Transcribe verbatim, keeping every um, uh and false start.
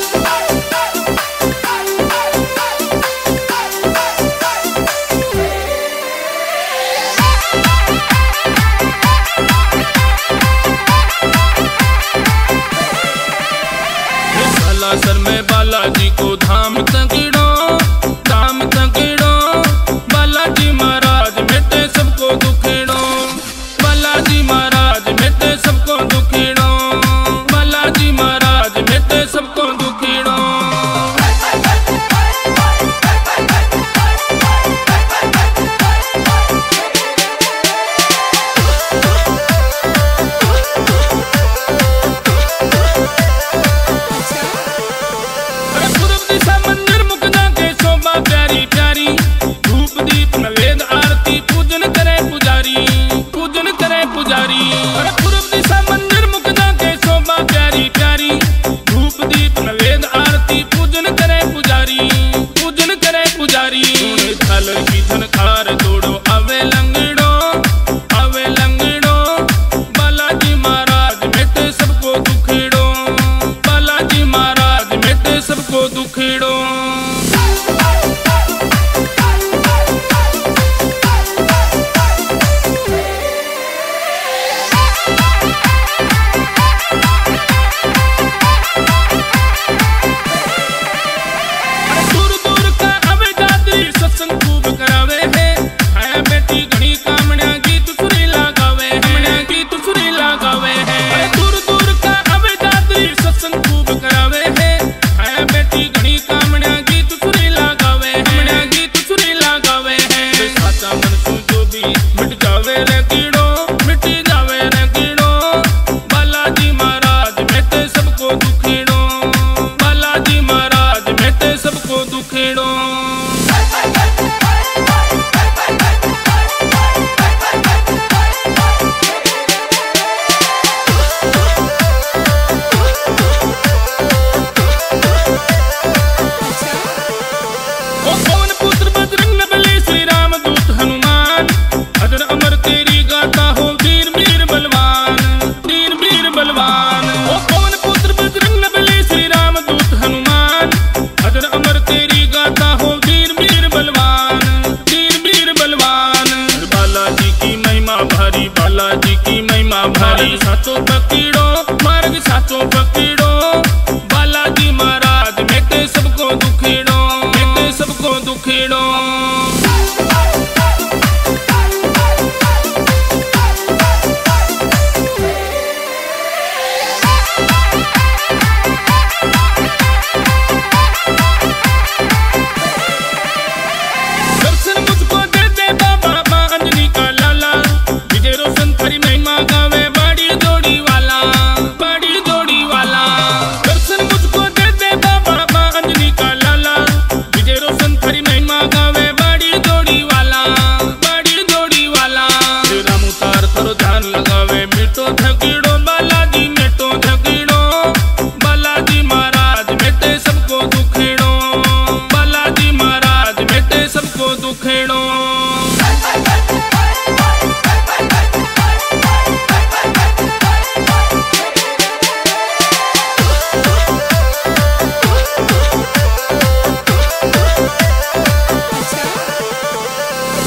सर में बालाजी को धाम तकड़ो, धाम तकड़ो। बालाजी महाराज मिटे सबको दुखेड़ो, बालाजी महाराज मिटे सबको दुखेड़ो, बालाजी महाराज मिटे सबको दुखेड़ो। की झनकार दौड़ो अवे लंगड़ो, अवे लंगड़ो। बालाजी महाराज मिटे सबको दुखेड़ो, बालाजी महाराज मिटे सबको दुखेड़ो। बालाजी की महिमा भारी, साचो पकड़ो मार्ग साचो पकड़ो। बालाजी महाराज मिटे सबको दुखेड़ो, मिटे सबको दुखेड़ो। ध्यान लगा